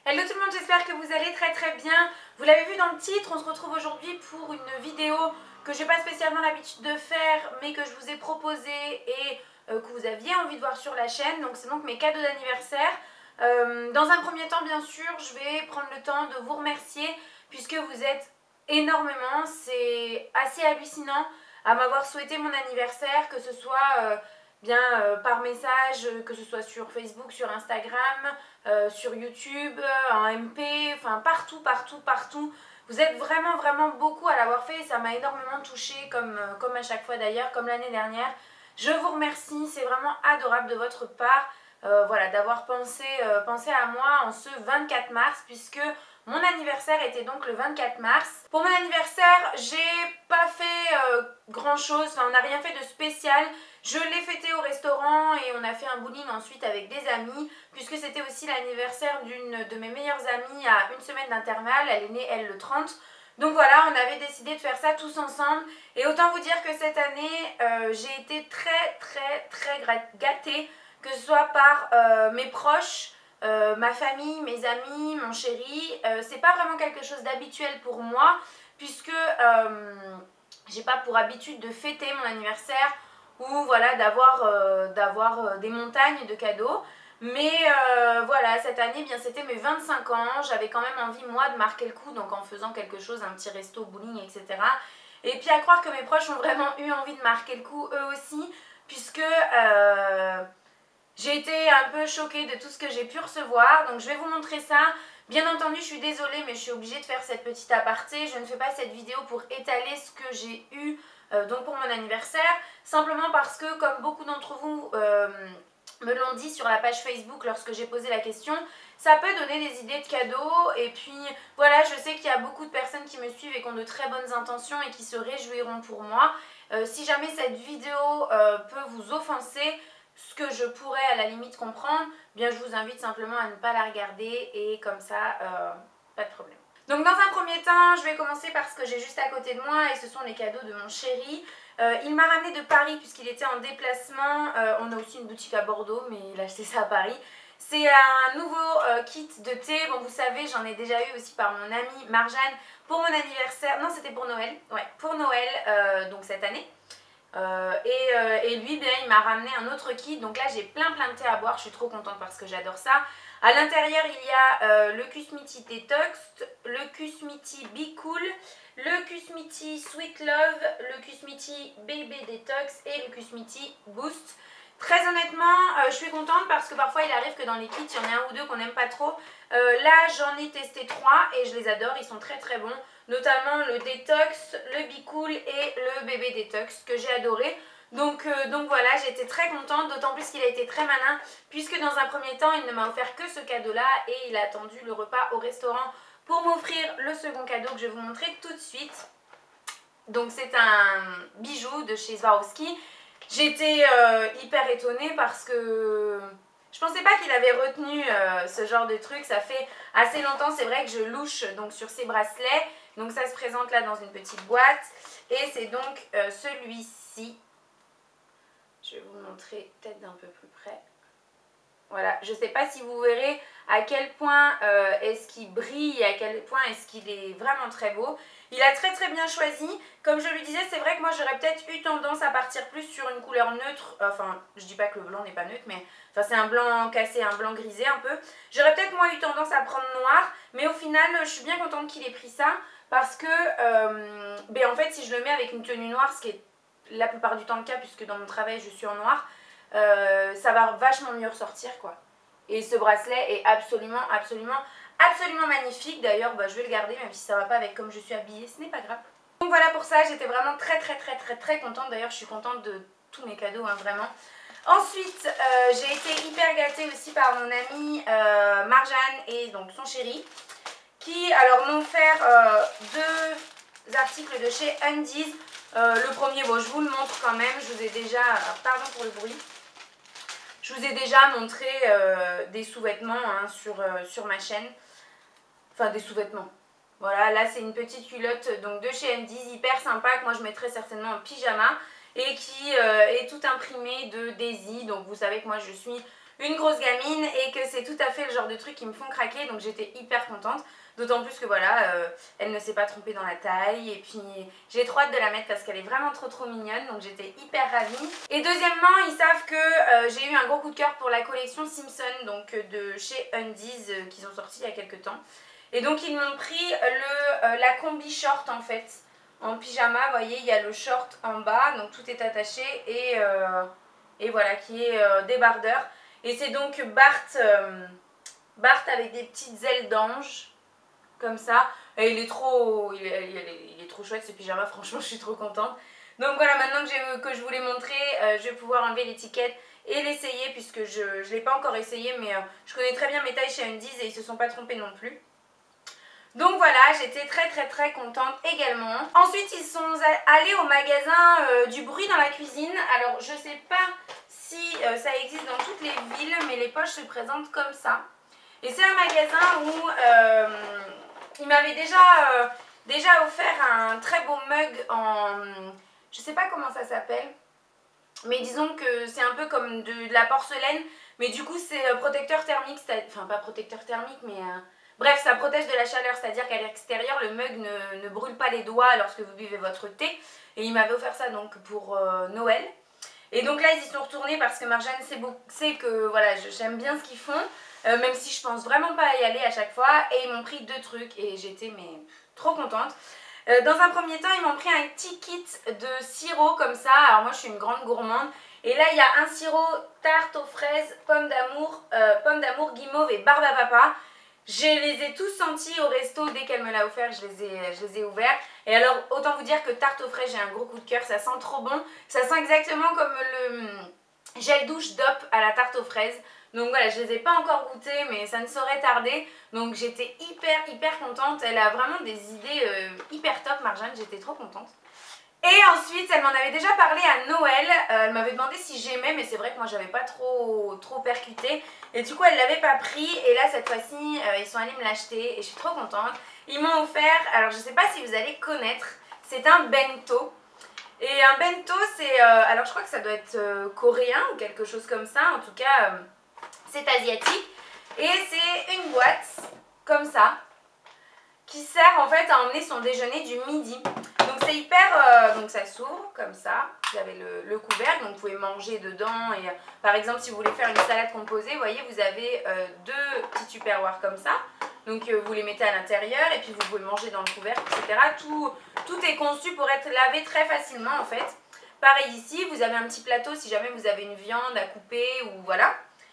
Hello tout le monde, j'espère que vous allez très bien. Vous l'avez vu dans le titre, on se retrouve aujourd'hui pour une vidéo que je n'ai pas spécialement l'habitude de faire, mais que je vous ai proposé et que vous aviez envie de voir sur la chaîne. Donc c'est donc mes cadeaux d'anniversaire. Dans un premier temps, bien sûr, je vais prendre le temps de vous remercier puisque vous êtes énormément. C'est assez hallucinant à m'avoir souhaité mon anniversaire, que ce soit par message, que ce soit sur Facebook, sur Instagram, sur YouTube, en MP, enfin partout. Vous êtes vraiment beaucoup à l'avoir fait et ça m'a énormément touchée, comme à chaque fois d'ailleurs, comme l'année dernière. Je vous remercie, c'est vraiment adorable de votre part, voilà, d'avoir pensé à moi en ce 24 mars, puisque mon anniversaire était donc le 24 mars. Pour mon anniversaire, j'ai pas fait grand chose, enfin, on n'a rien fait de spécial. Je l'ai fêté au restaurant et on a fait un bowling ensuite avec des amis, puisque c'était aussi l'anniversaire d'une de mes meilleures amies à une semaine d'intervalle. Elle est née, elle, le 30. Donc voilà, on avait décidé de faire ça tous ensemble. Et autant vous dire que cette année, j'ai été très gâtée, que ce soit par mes proches, ma famille, mes amis, mon chéri. C'est pas vraiment quelque chose d'habituel pour moi, puisque j'ai pas pour habitude de fêter mon anniversaire ou voilà, d'avoir des montagnes de cadeaux. Mais voilà, cette année, bien c'était mes 25 ans, j'avais quand même envie moi de marquer le coup, donc en faisant quelque chose, un petit resto, bowling, etc. Et puis à croire que mes proches ont vraiment eu envie de marquer le coup eux aussi, puisque j'ai été un peu choquée de tout ce que j'ai pu recevoir, donc je vais vous montrer ça. Bien entendu, je suis désolée, mais je suis obligée de faire cette petite aparté. Je ne fais pas cette vidéo pour étaler ce que j'ai eu donc pour mon anniversaire, simplement parce que, comme beaucoup d'entre vous me l'ont dit sur la page Facebook lorsque j'ai posé la question, ça peut donner des idées de cadeaux. Et puis voilà, je sais qu'il y a beaucoup de personnes qui me suivent et qui ont de très bonnes intentions et qui se réjouiront pour moi. Si jamais cette vidéo peut vous offenser, ce que je pourrais à la limite comprendre, bien je vous invite simplement à ne pas la regarder et comme ça, pas de problème. Donc dans un premier temps, je vais commencer par ce que j'ai juste à côté de moi et ce sont les cadeaux de mon chéri. Il m'a ramené de Paris puisqu'il était en déplacement. On a aussi une boutique à Bordeaux, mais il a acheté ça à Paris. C'est un nouveau kit de thé. Bon, vous savez, j'en ai déjà eu aussi par mon amie Marjane pour mon anniversaire. Non, c'était pour Noël. Ouais, pour Noël, donc cette année. Et lui, bien, il m'a ramené un autre kit. Donc là, j'ai plein de thé à boire. Je suis trop contente parce que j'adore ça. À l'intérieur, il y a le Kusmiti Detox, le Kusmiti Be Cool, le Kusmiti Sweet Love, le Kusmiti Baby Detox et le Kusmiti Boost. Très honnêtement, je suis contente parce que parfois il arrive que dans les kits, il y en ait un ou deux qu'on n'aime pas trop. Là, j'en ai testé 3 et je les adore, ils sont très bons. Notamment le Detox, le Be Cool et le Bébé Detox que j'ai adoré. Donc voilà, j'ai été très contente, d'autant plus qu'il a été très malin, puisque dans un premier temps, il ne m'a offert que ce cadeau-là et il a attendu le repas au restaurant pour m'offrir le second cadeau que je vais vous montrer tout de suite. Donc c'est un bijou de chez Swarovski. J'étais hyper étonnée parce que je pensais pas qu'il avait retenu ce genre de truc. Ça fait assez longtemps, c'est vrai que je louche donc sur ces bracelets. Donc ça se présente là dans une petite boîte. Et c'est donc celui-ci. Je vais vous montrer peut-être d'un peu plus près. Voilà, je ne sais pas si vous verrez à quel point est-ce qu'il brille, à quel point est-ce qu'il est vraiment très beau. Il a très bien choisi. Comme je lui disais, c'est vrai que moi j'aurais peut-être eu tendance à partir plus sur une couleur neutre. Enfin, je dis pas que le blanc n'est pas neutre, mais enfin, c'est un blanc cassé, un blanc grisé un peu. J'aurais peut-être moi eu tendance à prendre noir, mais au final, je suis bien contente qu'il ait pris ça. Parce que, en fait, si je le mets avec une tenue noire, ce qui est la plupart du temps le cas, puisque dans mon travail je suis en noir, ça va vachement mieux ressortir quoi. Et ce bracelet est absolument magnifique. D'ailleurs je vais le garder même si ça va pas avec comme je suis habillée, ce n'est pas grave. Donc voilà pour ça, j'étais vraiment très contente. D'ailleurs je suis contente de tous mes cadeaux hein, vraiment. Ensuite j'ai été hyper gâtée aussi par mon amie Marjane et donc son chéri qui alors m'ont offert deux articles de chez Undies. Le premier, bon, je vous le montre quand même, je vous ai déjà, pardon pour le bruit, je vous ai déjà montré des sous-vêtements hein, sur ma chaîne, enfin des sous-vêtements. Voilà, là c'est une petite culotte donc de chez Undies, hyper sympa, que moi je mettrais certainement en pyjama et qui est tout imprimé de Daisy. Donc vous savez que moi je suis une grosse gamine et que c'est tout à fait le genre de trucs qui me font craquer, donc j'étais hyper contente. D'autant plus que voilà, elle ne s'est pas trompée dans la taille et puis j'ai trop hâte de la mettre parce qu'elle est vraiment trop mignonne, donc j'étais hyper ravie. Et deuxièmement, ils savent que j'ai eu un gros coup de cœur pour la collection Simpson, donc de chez Undies qu'ils ont sorti il y a quelques temps. Et donc ils m'ont pris la combi short en fait, en pyjama, vous voyez, il y a le short en bas, donc tout est attaché et voilà, qui est débardeur. Et c'est donc Bart avec des petites ailes d'ange. Comme ça, et il est trop chouette ce pyjama, franchement je suis trop contente. Donc voilà, maintenant que je vous l'ai montré, je vais pouvoir enlever l'étiquette et l'essayer puisque je ne l'ai pas encore essayé, mais je connais très bien mes tailles chez Undies et ils se sont pas trompés non plus. Donc voilà, j'étais très contente également. Ensuite ils sont allés au magasin du bruit dans la cuisine. Alors je sais pas si ça existe dans toutes les villes, mais les poches se présentent comme ça. Et c'est un magasin où il m'avait déjà offert un très beau mug en... Je sais pas comment ça s'appelle. Mais disons que c'est un peu comme de la porcelaine. Mais du coup c'est protecteur thermique. Enfin pas protecteur thermique mais... Bref, ça protège de la chaleur. C'est-à-dire qu'à l'extérieur le mug ne brûle pas les doigts lorsque vous buvez votre thé. Et il m'avait offert ça donc pour Noël. Et donc là ils y sont retournés parce que Marjane sait que voilà, j'aime bien ce qu'ils font. Même si je pense vraiment pas y aller à chaque fois. Et ils m'ont pris 2 trucs et j'étais mais trop contente. Dans un premier temps, ils m'ont pris un petit kit de sirop comme ça. Alors moi je suis une grande gourmande. Et là il y a un sirop tarte aux fraises, pomme d'amour, guimauve et barbe à papa. Je les ai tous sentis au resto dès qu'elle me l'a offert, je les ai ouverts. Et alors autant vous dire que tarte aux fraises, j'ai un gros coup de cœur, ça sent trop bon. Ça sent exactement comme le gel douche DOP à la tarte aux fraises. Donc voilà, je les ai pas encore goûtés, mais ça ne saurait tarder. Donc j'étais hyper contente. Elle a vraiment des idées hyper top, Marjane, j'étais trop contente. Et ensuite, elle m'en avait déjà parlé à Noël. Elle m'avait demandé si j'aimais, mais c'est vrai que moi j'avais pas trop percuté. Et du coup, elle l'avait pas pris. Et là, cette fois-ci, ils sont allés me l'acheter et je suis trop contente. Ils m'ont offert, alors je sais pas si vous allez connaître, c'est un bento. Et un bento, c'est, alors je crois que ça doit être coréen ou quelque chose comme ça. En tout cas, c'est asiatique. Et c'est une boîte, comme ça, qui sert en fait à emmener son déjeuner du midi. Donc c'est hyper, donc ça s'ouvre comme ça, vous avez le couvercle, donc vous pouvez manger dedans et par exemple si vous voulez faire une salade composée, vous voyez vous avez 2 petits tupperwares comme ça, donc vous les mettez à l'intérieur et puis vous pouvez manger dans le couvercle, etc. Tout est conçu pour être lavé très facilement en fait. Pareil ici, vous avez un petit plateau si jamais vous avez une viande à couper ou voilà.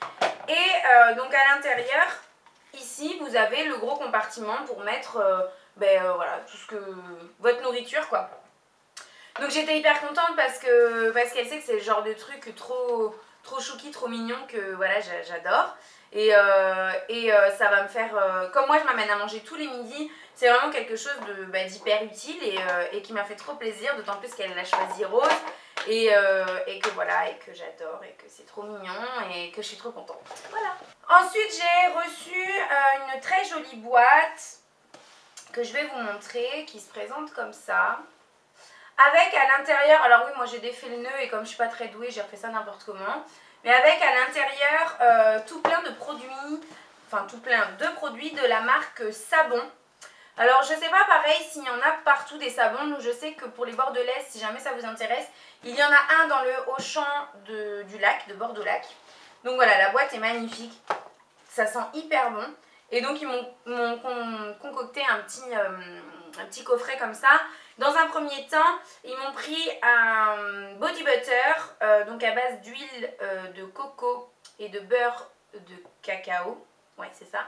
Et donc à l'intérieur, ici vous avez le gros compartiment pour mettre voilà, tout ce que votre nourriture quoi. Donc j'étais hyper contente parce qu'elle sait que c'est le genre de truc trop chouki, trop mignon que voilà j'adore. Et ça va me faire, comme moi je m'amène à manger tous les midis, c'est vraiment quelque chose d'hyper utile et qui m'a fait trop plaisir, d'autant plus qu'elle l'a choisi rose. Et que voilà, et que j'adore, et que c'est trop mignon, et que je suis trop contente. Voilà. Ensuite, j'ai reçu une très jolie boîte que je vais vous montrer, qui se présente comme ça. Avec à l'intérieur, alors oui, moi j'ai défait le nœud, et comme je suis pas très douée, j'ai refait ça n'importe comment. Mais avec à l'intérieur tout plein de produits, enfin tout plein de produits de la marque Savon. Alors je sais pas pareil s'il y en a partout des savons, nous je sais que pour les bordelaises, si jamais ça vous intéresse, il y en a un dans le Auchan du lac, de Bordeaux-Lac. Donc voilà, la boîte est magnifique, ça sent hyper bon. Et donc ils m'ont concocté un petit coffret comme ça. Dans un premier temps, ils m'ont pris un body butter, donc à base d'huile de coco et de beurre de cacao, ouais c'est ça,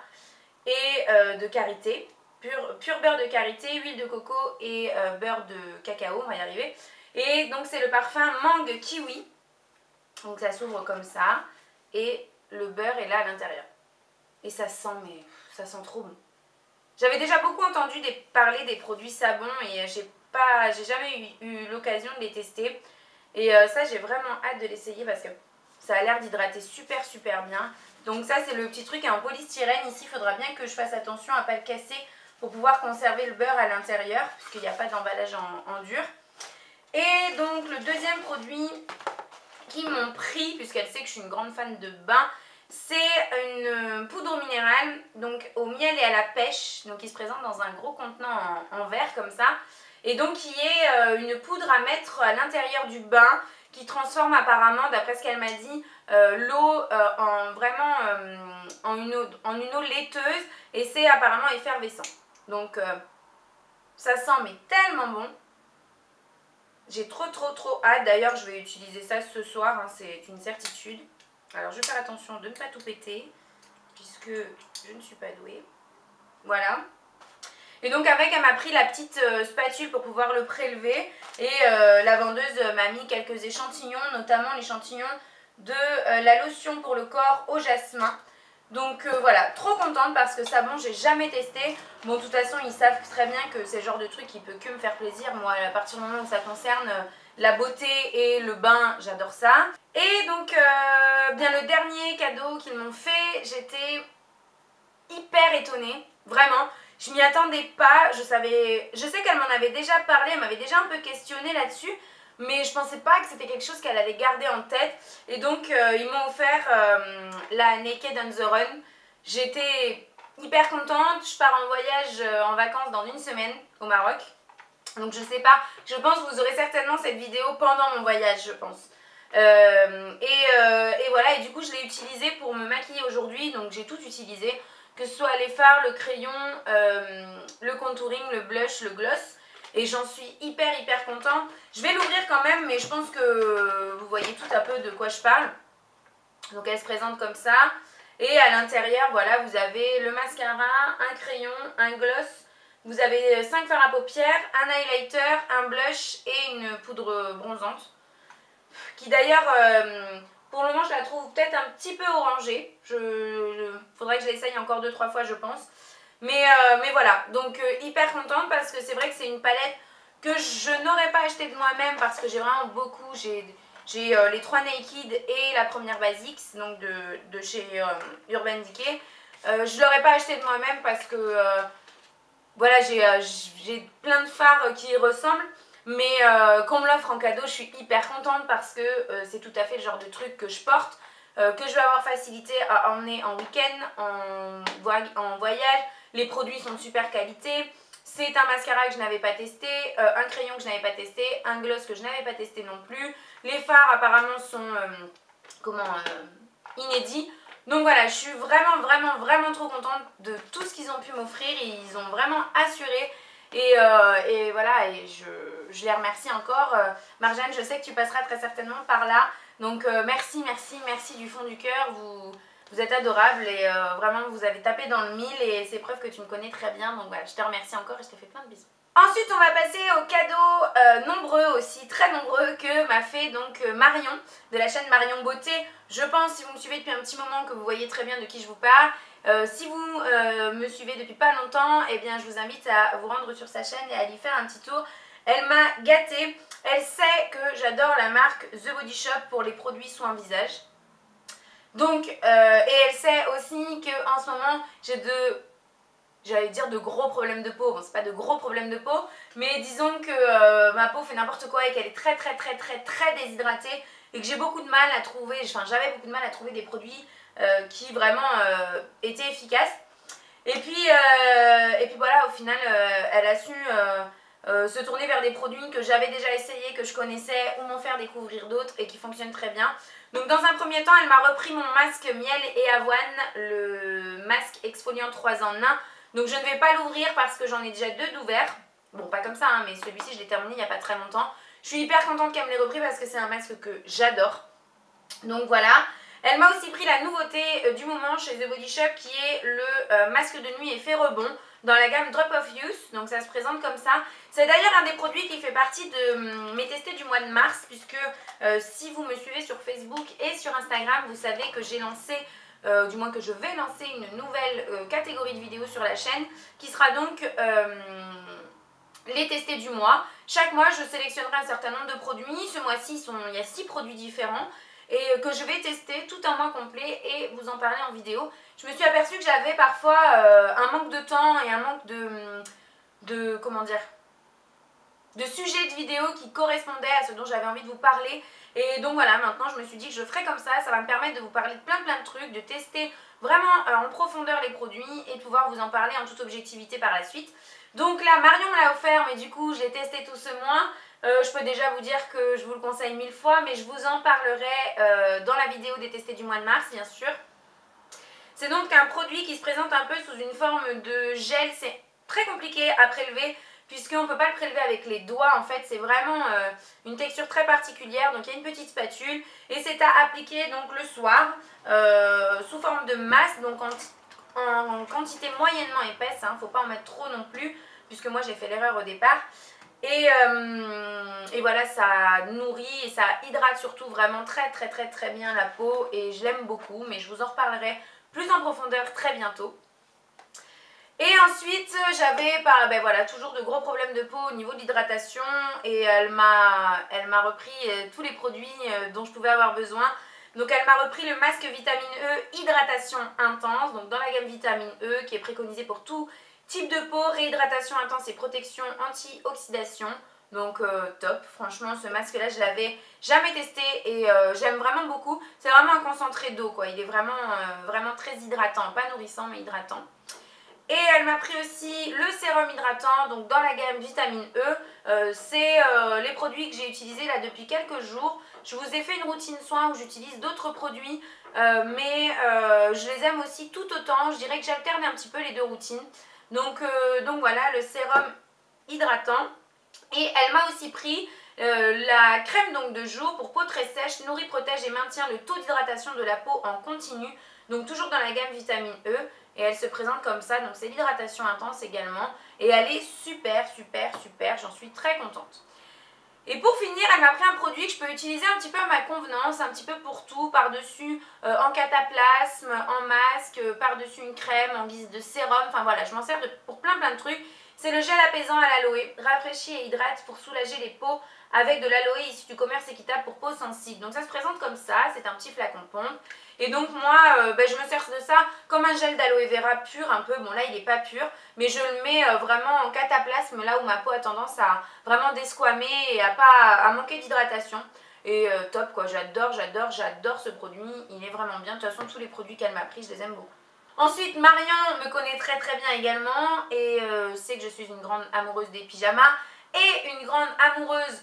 et de karité. Pur beurre de karité, huile de coco et beurre de cacao, on va y arriver. Et donc c'est le parfum mangue kiwi. Donc ça s'ouvre comme ça. Et le beurre est là à l'intérieur. Et ça sent, mais ça sent trop bon. J'avais déjà beaucoup entendu parler des produits savons et j'ai jamais eu l'occasion de les tester. Et ça j'ai vraiment hâte de l'essayer parce que ça a l'air d'hydrater super bien. Donc ça c'est le petit truc en polystyrène. Ici il faudra bien que je fasse attention à ne pas le casser pour pouvoir conserver le beurre à l'intérieur, puisqu'il n'y a pas d'emballage en dur. Et donc le deuxième produit qu'ils m'ont pris, puisqu'elle sait que je suis une grande fan de bain, c'est une poudre minérale, donc au miel et à la pêche, donc qui se présente dans un gros contenant en verre comme ça, et donc qui est une poudre à mettre à l'intérieur du bain, qui transforme apparemment, d'après ce qu'elle m'a dit, l'eau en vraiment en une eau laiteuse, et c'est apparemment effervescent. Donc ça sent mais tellement bon. J'ai trop hâte. D'ailleurs, je vais utiliser ça ce soir, hein, c'est une certitude. Alors, je vais faire attention de ne pas tout péter, puisque je ne suis pas douée. Voilà. Et donc, avec, elle m'a pris la petite spatule pour pouvoir le prélever. Et la vendeuse m'a mis quelques échantillons, notamment l'échantillon de la lotion pour le corps au jasmin. Donc voilà, trop contente parce que ça, bon, j'ai jamais testé. Bon, de toute façon, ils savent très bien que c'est le genre de truc qui peut que me faire plaisir. Moi, à partir du moment où ça concerne la beauté et le bain, j'adore ça. Et donc, bien le dernier cadeau qu'ils m'ont fait, j'étais hyper étonnée, vraiment. Je m'y attendais pas, je sais qu'elle m'en avait déjà parlé, elle m'avait déjà un peu questionnée là-dessus. Mais je pensais pas que c'était quelque chose qu'elle allait garder en tête. Et donc ils m'ont offert la Naked on the Run. J'étais hyper contente. Je pars en voyage en vacances dans une semaine au Maroc. Donc je sais pas, je pense que vous aurez certainement cette vidéo pendant mon voyage, je pense. Et voilà, et du coup je l'ai utilisée pour me maquiller aujourd'hui. Donc j'ai tout utilisé, que ce soit les fards, le crayon, le contouring, le blush, le gloss. Et j'en suis hyper contente. Je vais l'ouvrir quand même, mais je pense que vous voyez tout un peu de quoi je parle. Donc elle se présente comme ça. Et à l'intérieur, voilà, vous avez le mascara, un crayon, un gloss. Vous avez 5 fards à paupières, un highlighter, un blush et une poudre bronzante. Qui d'ailleurs, pour le moment, je la trouve peut-être un petit peu orangée. Faudrait que je l'essaye encore 2-3 fois, je pense. Mais voilà, donc hyper contente parce que c'est vrai que c'est une palette que je n'aurais pas acheté de moi-même parce que j'ai vraiment beaucoup. J'ai les 3 Naked et la première Basics, donc de chez Urban Decay. Je ne l'aurais pas acheté de moi-même parce que voilà, j'ai plein de fards qui y ressemblent. Mais qu'on me l'offre en cadeau, je suis hyper contente parce que c'est tout à fait le genre de truc que je porte, que je vais avoir facilité à emmener en week-end, en voyage. Les produits sont de super qualité. C'est un mascara que je n'avais pas testé, un crayon que je n'avais pas testé, un gloss que je n'avais pas testé non plus. Les fards apparemment sont inédits. Donc voilà, je suis vraiment trop contente de tout ce qu'ils ont pu m'offrir. Ils ont vraiment assuré. Et voilà, et je les remercie encore. Marjane, je sais que tu passeras très certainement par là. Donc merci du fond du cœur. Vous êtes adorable et vraiment vous avez tapé dans le mille et c'est preuve que tu me connais très bien. Donc voilà, je te remercie encore et je te fais plein de bisous. Ensuite, on va passer aux cadeaux nombreux aussi, très nombreux, que m'a fait donc Marion, de la chaîne Marion Beauté. Je pense, si vous me suivez depuis un petit moment, que vous voyez très bien de qui je vous parle. Si vous me suivez depuis pas longtemps, eh bien je vous invite à vous rendre sur sa chaîne et à lui faire un petit tour. Elle m'a gâtée. Elle sait que j'adore la marque The Body Shop pour les produits soins visage. Donc, et elle sait aussi qu'en ce moment, j'ai j'allais dire de gros problèmes de peau. Bon, c'est pas de gros problèmes de peau, mais disons que ma peau fait n'importe quoi et qu'elle est très déshydratée et que j'ai beaucoup de mal à trouver, enfin j'avais beaucoup de mal à trouver des produits qui vraiment étaient efficaces. Et puis voilà, au final, elle a su se tourner vers des produits que j'avais déjà essayés, que je connaissais, ou m'en faire découvrir d'autres et qui fonctionnent très bien. Donc dans un premier temps, elle m'a repris mon masque miel et avoine, le masque exfoliant 3 en 1. Donc je ne vais pas l'ouvrir parce que j'en ai déjà 2 d'ouverts. Bon, pas comme ça, hein, mais celui-ci, je l'ai terminé il n'y a pas très longtemps. Je suis hyper contente qu'elle me l'ait repris parce que c'est un masque que j'adore. Donc voilà. Elle m'a aussi pris la nouveauté du moment chez The Body Shop qui est le masque de nuit effet rebond dans la gamme Drop of Youth. Donc ça se présente comme ça. C'est d'ailleurs un des produits qui fait partie de mes testés du mois de mars puisque si vous me suivez sur Facebook et sur Instagram, vous savez que j'ai lancé, du moins que je vais lancer une nouvelle catégorie de vidéos sur la chaîne qui sera donc les testés du mois. Chaque mois, je sélectionnerai un certain nombre de produits. Ce mois-ci, il y a 6 produits différents et que je vais tester tout un mois complet et vous en parler en vidéo. Je me suis aperçue que j'avais parfois un manque de temps et un manque comment dire, sujets de vidéos qui correspondaient à ce dont j'avais envie de vous parler. Et donc voilà, maintenant je me suis dit que je ferai comme ça va me permettre de vous parler de plein de trucs, de tester vraiment en profondeur les produits et de pouvoir vous en parler en toute objectivité par la suite. Donc là, Marion me l'a offert, mais du coup je l'ai testé tout ce mois. Je peux déjà vous dire que je vous le conseille 1000 fois, mais je vous en parlerai dans la vidéo des testés du mois de mars, bien sûr. C'est donc un produit qui se présente un peu sous une forme de gel. C'est très compliqué à prélever puisqu'on ne peut pas le prélever avec les doigts. En fait, c'est vraiment une texture très particulière. Donc, il y a une petite spatule et c'est à appliquer donc le soir sous forme de masse, donc en quantité moyennement épaisse. Il ne faut pas en mettre trop non plus puisque moi, j'ai fait l'erreur au départ. Et voilà, ça nourrit et ça hydrate surtout vraiment très bien la peau et je l'aime beaucoup, mais je vous en reparlerai plus en profondeur très bientôt. Et ensuite j'avais voilà, toujours de gros problèmes de peau au niveau de l'hydratation et elle m'a repris tous les produits dont je pouvais avoir besoin. Donc elle m'a repris le masque vitamine E hydratation intense, donc dans la gamme vitamine E qui est préconisée pour tout type de peau, réhydratation intense et protection anti-oxydation. Donc top, franchement ce masque là je l'avais jamais testé et j'aime vraiment beaucoup. C'est vraiment un concentré d'eau quoi, il est vraiment très hydratant, pas nourrissant mais hydratant. Et elle m'a pris aussi le sérum hydratant, donc dans la gamme vitamine E. C'est les produits que j'ai utilisés là depuis quelques jours. Je vous ai fait une routine soin où j'utilise d'autres produits, mais je les aime aussi tout autant. Je dirais que j'alterne un petit peu les deux routines. Donc voilà, le sérum hydratant. Et elle m'a aussi pris la crème donc de jour pour peau très sèche, nourrit, protège et maintient le taux d'hydratation de la peau en continu. Donc toujours dans la gamme vitamine E. Et elle se présente comme ça, donc c'est l'hydratation intense également. Et elle est super, j'en suis très contente. Et pour finir, elle m'a pris un produit que je peux utiliser un petit peu à ma convenance, un petit peu pour tout, par-dessus en cataplasme, en masque, par-dessus une crème en guise de sérum. Enfin voilà, je m'en sers pour plein de trucs. C'est le gel apaisant à l'aloe, rafraîchit et hydrate pour soulager les peaux avec de l'aloe issu du commerce équitable pour peau sensible. Donc ça se présente comme ça, c'est un petit flacon pompe. Et donc moi, je me sers de ça comme un gel d'aloe vera pur un peu. Bon là il n'est pas pur, mais je le mets vraiment en cataplasme là où ma peau a tendance à vraiment desquamer et à manquer d'hydratation. Et top quoi, j'adore ce produit, il est vraiment bien. De toute façon tous les produits qu'elle m'a pris, je les aime beaucoup. Ensuite, Marion me connaît très bien également et sait que je suis une grande amoureuse des pyjamas et une grande amoureuse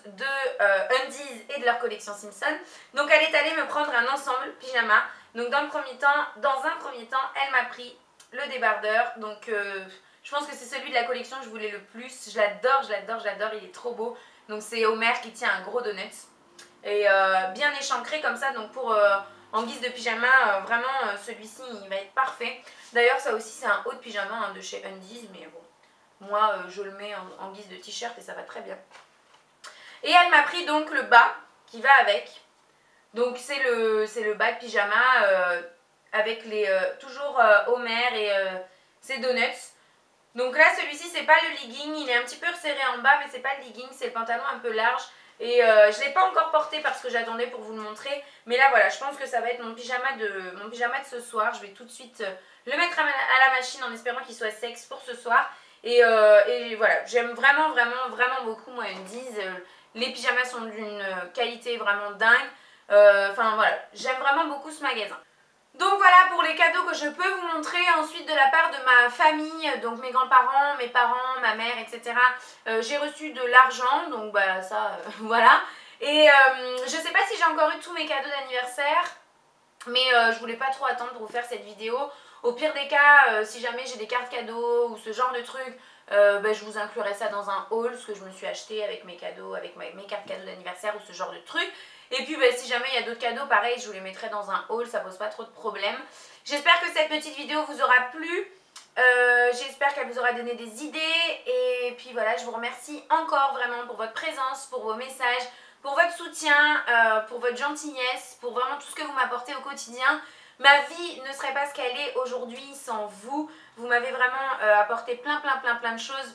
de Undies et de leur collection Simpson. Donc elle est allée me prendre un ensemble pyjama. Donc dans un premier temps, elle m'a pris le débardeur. Donc je pense que c'est celui de la collection que je voulais le plus. Je l'adore, il est trop beau. Donc c'est Homer qui tient un gros donut. Et bien échancré comme ça, donc pour... en guise de pyjama, vraiment celui-ci il va être parfait. D'ailleurs ça aussi c'est un haut de pyjama hein, de chez Undies, mais bon, moi je le mets en guise de t-shirt et ça va très bien. Et elle m'a pris donc le bas qui va avec. Donc c'est le bas de pyjama avec les toujours Homer et ses donuts. Donc là celui-ci c'est pas le legging, il est un petit peu resserré en bas mais c'est pas le legging, c'est le pantalon un peu large. Et je ne l'ai pas encore porté parce que j'attendais pour vous le montrer. Mais là voilà, je pense que ça va être mon pyjama de ce soir. Je vais tout de suite le mettre à la machine en espérant qu'il soit sexe pour ce soir. Et voilà, j'aime vraiment beaucoup moi Undies. Les pyjamas sont d'une qualité vraiment dingue. Enfin voilà, j'aime vraiment beaucoup ce magasin. Donc voilà pour les cadeaux que je peux vous montrer ensuite de la part de ma famille, donc mes grands-parents, mes parents, ma mère, etc. J'ai reçu de l'argent, donc bah ça, voilà. Et je sais pas si j'ai encore eu tous mes cadeaux d'anniversaire, mais je voulais pas trop attendre pour vous faire cette vidéo. Au pire des cas, si jamais j'ai des cartes cadeaux ou ce genre de trucs, je vous inclurai ça dans un haul, ce que je me suis acheté avec mes cadeaux, avec mes cartes cadeaux d'anniversaire ou ce genre de trucs. Et puis si jamais il y a d'autres cadeaux, pareil, je vous les mettrai dans un haul, ça pose pas trop de problèmes. J'espère que cette petite vidéo vous aura plu. J'espère qu'elle vous aura donné des idées. Et puis voilà, je vous remercie encore vraiment pour votre présence, pour vos messages, pour votre soutien, pour votre gentillesse, pour vraiment tout ce que vous m'apportez au quotidien. Ma vie ne serait pas ce qu'elle est aujourd'hui sans vous. Vous m'avez vraiment apporté plein de choses.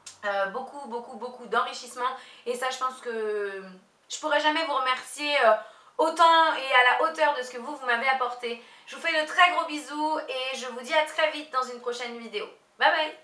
Beaucoup d'enrichissement. Et ça, je pense que je pourrais jamais vous remercier autant et à la hauteur de ce que vous m'avez apporté. Je vous fais de très gros bisous et je vous dis à très vite dans une prochaine vidéo. Bye bye!